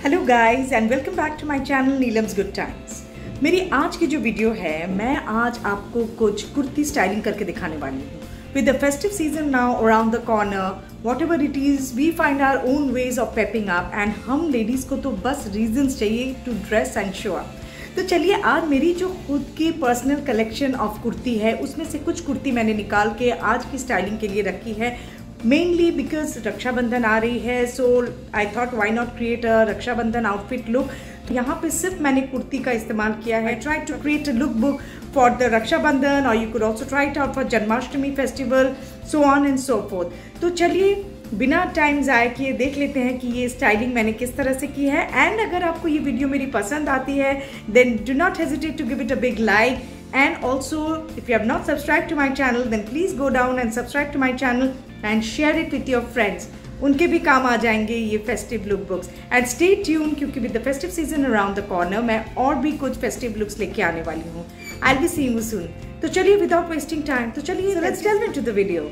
Hello guys and welcome back to my channel Neelam's good times. मेरी आज की जो वीडियो है, मैं आज आपको कुछ कुर्ती स्टाइलिंग करके दिखाने वाली हूँ। With the festive season now around the corner, whatever it is, we find our own ways of pepping up and हम लेडीज़ को तो बस रीजंस चाहिए to dress and show up. तो चलिए, आज मेरी जो खुद की पर्सनल कलेक्शन ऑफ कुर्ती है, उसमें से कुछ कुर्ती मैंने निकाल के आज की स्टाइलिंग के लिए रखी है। मेनली बिकॉज रक्षाबंधन आ रही है, so I thought why not create a Rakshabandhan outfit look. तो यहाँ पे सिर्फ मैंने कुर्ती का इस्तेमाल किया है। Try to create a look book for the Rakshabandhan और you could also try it out for Janmashtami festival, so on and so forth. तो चलिए, बिना टाइम ज़ाया किए देख लेते हैं कि ये स्टाइलिंग मैंने किस तरह से की है। एंड अगर आपको ये वीडियो मेरी पसंद आती है, then do not hesitate to give it a big like. And also, if you have not subscribed to my channel, then please go down and subscribe to my channel and share it with your friends. उनके भी काम आ जाएंगे ये festive look books. And stay tune, क्योंकि with the festive season around the corner मैं और भी कुछ फेस्टिव लुक्स लेके आने वाली हूँ। I will be seeing you soon. तो चलिए, विदाउट वेस्टिंग टाइम, तो चलिए let's delve into the video.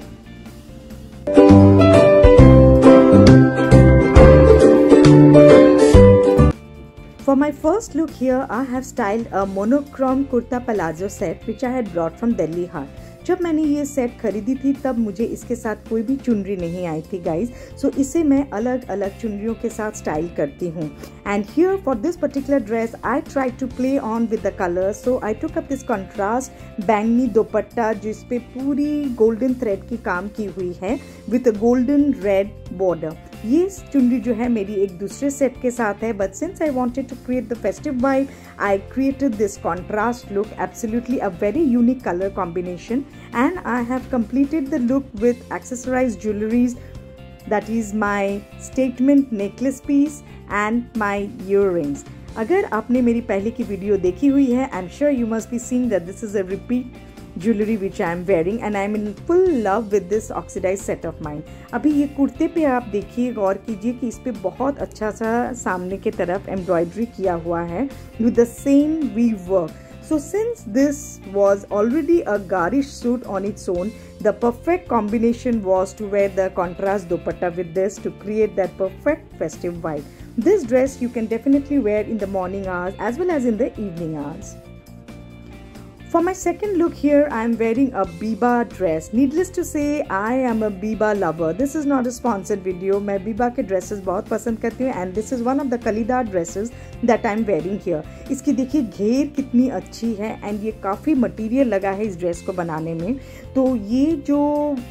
For my first look here, I have styled a monochrome kurta palazzo set which I had brought from Delhi Haat. जब मैंने ये set खरीदी थी तब मुझे इसके साथ कोई भी चुनरी नहीं आई थी गाइज, सो इसे मैं अलग अलग चुनरियों के साथ स्टाइल करती हूँ। And here for this particular dress I try to play on with the colours, so I took up this contrast बैंगनी दुपट्टा जिस पे पूरी गोल्डन थ्रेड की काम की हुई है विद गोल्डन रेड बॉर्डर। ये चुनरी जो है मेरी एक दूसरे सेट के साथ है, but since I wanted to create the festive vibe, I created this contrast look, absolutely a very unique colour combination, and I have completed the look with accessorized jewelries, that is my statement necklace piece and my earrings. अगर आपने मेरी पहले की video देखी हुई है, I'm sure you must be seeing that this is a repeat jewelry which I am wearing and I am in full love with this oxidized set of mine. अभी ये कुर्ते पे आप देखिए, गौर कीजिए कि इस पे बहुत अच्छा सा सामने के तरफ एम्ब्रॉयडरी किया हुआ है with the same weave work. So since this was already a garish suit on its own, the perfect combination was to wear the contrast dupatta with this to create that perfect festive vibe. This dress you can definitely wear in the morning hours as well as in the evening hours. For my second look here, I am wearing a Biba dress. Needless to say, I am a Biba lover. This is not a sponsored video. मैं Biba के dresses बहुत पसंद करती हूँ and this is one of the कलीदार dresses that I am wearing here. इसकी देखिए घेर कितनी अच्छी है and ये काफ़ी मटेरियल लगा है इस ड्रेस को बनाने में। तो ये जो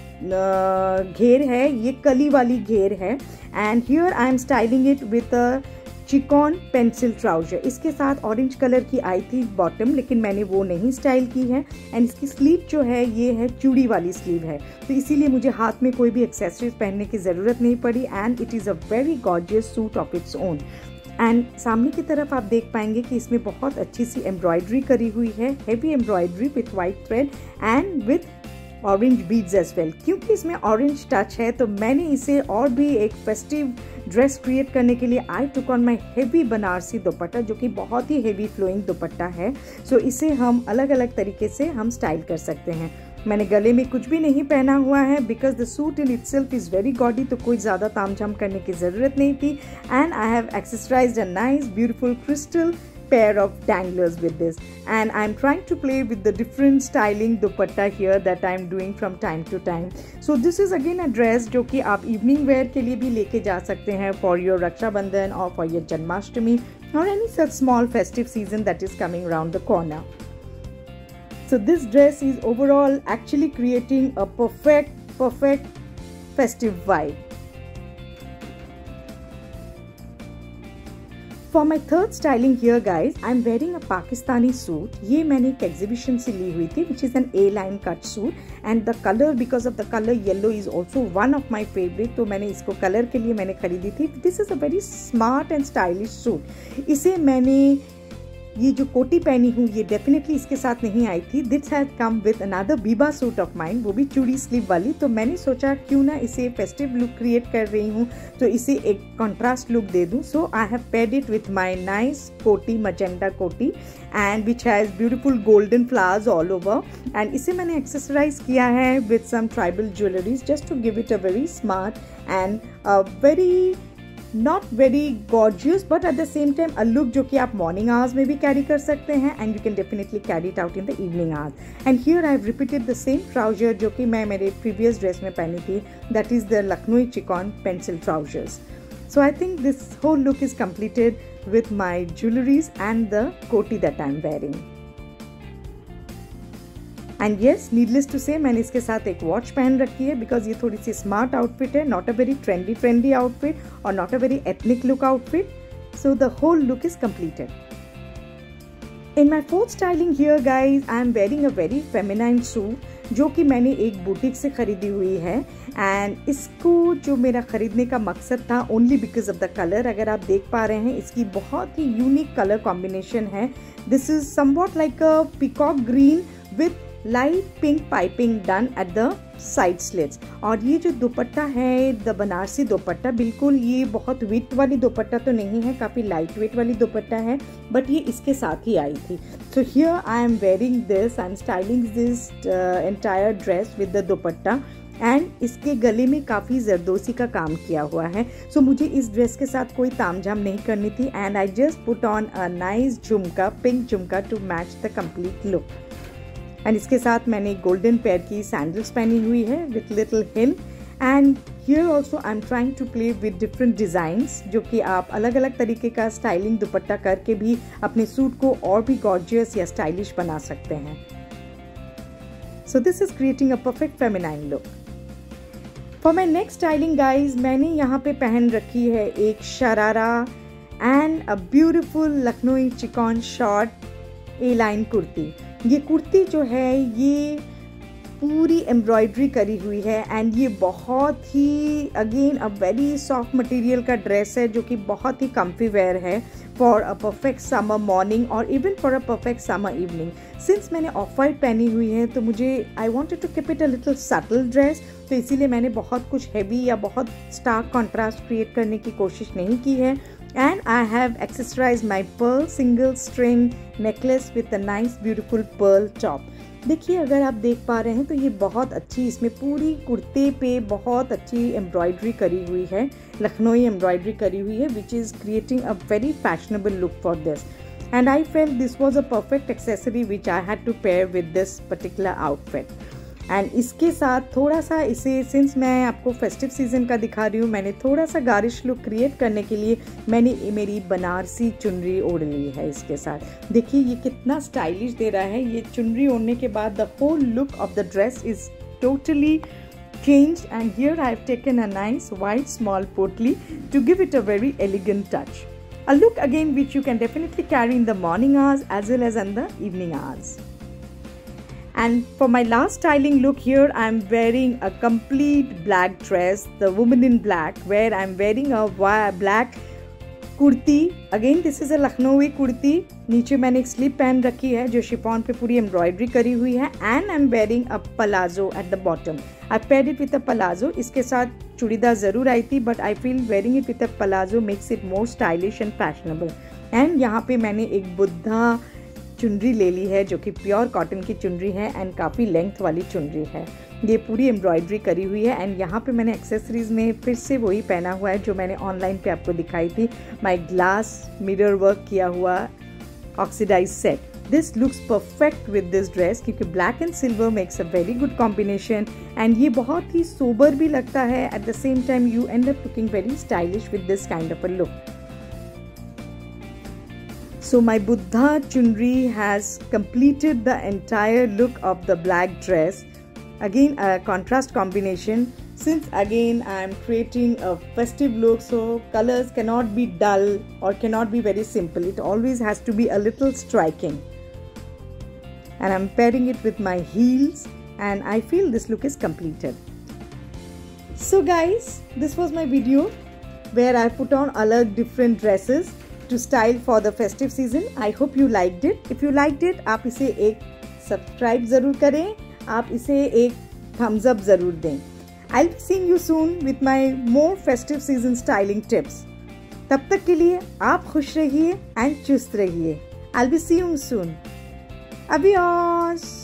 घेर है, ये कली वाली घेर है and here I am styling it with a chikan pencil trouser. इसके साथ ऑरेंज कलर की आई थी बॉटम, लेकिन मैंने वो नहीं स्टाइल की है। एंड इसकी स्लीव जो है ये है चूड़ी वाली स्लीव है, तो इसीलिए मुझे हाथ में कोई भी एक्सेसरीज पहनने की ज़रूरत नहीं पड़ी and it is a very gorgeous suit of its own. And सामने की तरफ आप देख पाएंगे कि इसमें बहुत अच्छी सी एम्ब्रॉयडरी करी हुई है, heavy embroidery with white thread and with orange beads as well. क्योंकि इसमें ऑरेंज टच है तो मैंने इसे और भी एक फेस्टिव ड्रेस क्रिएट करने के लिए I took on my heavy Banarasi dupatta, जो कि बहुत ही हेवी फ्लोइंग दुपट्टा है। सो इसे हम अलग अलग तरीके से हम स्टाइल कर सकते हैं। मैंने गले में कुछ भी नहीं पहना हुआ है because the suit in itself is very gaudy, तो कोई ज़्यादा तामझाम करने की ज़रूरत नहीं थी। And I have accessorised a nice beautiful crystal pair of danglers with this, and I'm trying to play with the different styling dupatta here that I'm doing from time to time. So this is again a dress जो कि आप evening wear के लिए भी लेके जा सकते हैं for your Rakshabandhan or for your Janmashtami or any such small festive season that is coming around the corner. So this dress is overall actually creating a perfect festive vibe. For my third styling here guys, I am wearing a Pakistani suit. ये मैंने एक exhibition से ली हुई थी which is an A-line cut suit and the color, because of the color yellow is also one of my favorite. तो मैंने इसको colour के लिए मैंने खरीदी थी। This is a very smart and stylish suit. इसे मैंने ये जो कोटी पहनी हूँ ये डेफिनेटली इसके साथ नहीं आई थी। This had come with another Biba suit of mine, वो भी चूड़ी स्लीव वाली। तो मैंने सोचा क्यों ना इसे फेस्टिव लुक क्रिएट कर रही हूँ तो इसे एक कॉन्ट्रास्ट लुक दे दूँ। So I have paired it with my nice koti, magenta koti, and which has beautiful golden flowers all over. And इसे मैंने एक्सेसराइज किया है with some tribal jewelleries just to give it a very smart and very not very gorgeous but at the same time a look जो कि आप morning hours में भी carry कर सकते हैं and you can definitely carry it out in the evening hours. And here I have repeated the same trouser जो कि मैं मेरे प्रीवियस ड्रेस में पहनी थी, that is the Lucknow chikan pencil trousers. So I think this whole look is completed with my jewelries and the koti that I am wearing. And yes, needless to say, मैंने इसके साथ एक वॉच पहन रखी है बिकॉज ये थोड़ी सी स्मार्ट आउटफिट है, not a very trendy outfit और not a very ethnic look outfit. So the whole look is completed. In my fourth styling here guys, I am wearing a very feminine suit जो कि मैंने एक boutique से ख़रीदी हुई है and इसको जो मेरा ख़रीदने का मकसद था only because of the colour. अगर आप देख पा रहे हैं इसकी बहुत ही यूनिक कलर कॉम्बिनेशन है. This is somewhat like a peacock green with light pink piping done at the side slits. और ये जो दुपट्टा है द बनारसी दुपट्टा, बिल्कुल ये बहुत वेट वाली दुपट्टा तो नहीं है, काफ़ी लाइट वेट वाली दुपट्टा है बट ये इसके साथ ही आई थी. So here I am wearing this, I am styling this entire dress with the dupatta and इसके गले में काफ़ी जरदोसी का काम किया हुआ है. सो मुझे इस ड्रेस के साथ कोई तामझाम नहीं करनी थी and I just put on a nice jhumka, pink jhumka to match the complete look. And इसके साथ मैंने गोल्डन पेयर की सैंडल्स पहनी हुई है with little heel. And here also I am trying to play with different designs जो कि आप अलग अलग तरीके का स्टाइलिंग दुपट्टा करके भी अपने सूट को और भी गॉर्जियस या स्टाइलिश बना सकते हैं. So this is creating a perfect feminine look. For my next styling guys, मैंने यहाँ पे पहन रखी है एक sharara and a beautiful Lucknow chikan short A line kurti. ये कुर्ती जो है ये पूरी एम्ब्रॉयडरी करी हुई है एंड ये बहुत ही again a very soft material का ड्रेस है जो कि बहुत ही कम्फी वेयर है for a perfect summer morning और even for a perfect summer evening. Since मैंने ऑफ वाइट पहनी हुई है तो मुझे I wanted to keep it a little subtle dress, तो इसीलिए मैंने बहुत कुछ हैवी या बहुत स्टार्क कॉन्ट्रास्ट क्रिएट करने की कोशिश नहीं की है. And I have accessorized my pearl single string necklace with a nice beautiful pearl top. देखिए अगर आप देख पा रहे हैं तो ये बहुत अच्छी, इसमें पूरी कुर्ते पे बहुत अच्छी एम्ब्रॉयडरी करी हुई है, लखनऊ एम्ब्रॉयडरी करी हुई है which is creating a very fashionable look for this. And I felt this was a perfect accessory which I had to pair with this particular outfit. And इसके साथ थोड़ा सा इसे, सिंस मैं आपको फेस्टिव सीजन का दिखा रही हूँ, मैंने थोड़ा सा गारिश लुक क्रिएट करने के लिए मैंने मेरी बनारसी चुनरी ओढ़ ली है इसके साथ. देखिए ये कितना स्टाइलिश दे रहा है. ये चुनरी ओढ़ने के बाद the whole look of the dress is totally changed. And here I have taken a nice white small potli to give it a very elegant touch. A look again which you can definitely carry in the morning hours as well as in the evening hours. And for my last styling look here, I am wearing a complete black dress, the woman in black, where I am wearing a black kurti. Again this is a Lucknow kurti. नीचे मैंने एक sleep पहन रखी है जो chiffon पे पूरी embroidery करी हुई है and I am wearing a palazzo at the bottom. I paired it with a palazzo. इसके साथ चूड़ीदार ज़रूर आई थी but I feel wearing it with a palazzo makes it more stylish and fashionable. And यहाँ पे मैंने एक बुद्धा चुनरी ले ली है जो कि प्योर कॉटन की चुनरी है एंड काफ़ी लेंथ वाली चुनरी है. ये पूरी एम्ब्रॉयडरी करी हुई है एंड यहाँ पे मैंने एक्सेसरीज में फिर से वही पहना हुआ है जो मैंने ऑनलाइन पे आपको दिखाई थी, माय ग्लास मिरर वर्क किया हुआ oxidised set. This looks perfect with this dress क्योंकि black and silver makes a very good combination and ये बहुत ही सोबर भी लगता है. At the same time you end up looking very stylish with this kind of a look. So my Buddha chunri has completed the entire look of the black dress. Again a contrast combination. Since again I am creating a festive look, so colors cannot be dull or cannot be very simple. It always has to be a little striking. And I am pairing it with my heels and I feel this look is completed. So guys, this was my video where I put on alag different dresses to style for the festive season. I hope you liked it. If you liked it, आप इसे एक subscribe ज़रूर करें, आप इसे एक thumbs up ज़रूर दें. I'll be seeing you soon with my more festive season styling tips. तब तक के लिए आप खुश रहिए and चुस्त रहिए. I'll be seeing you soon. Adios.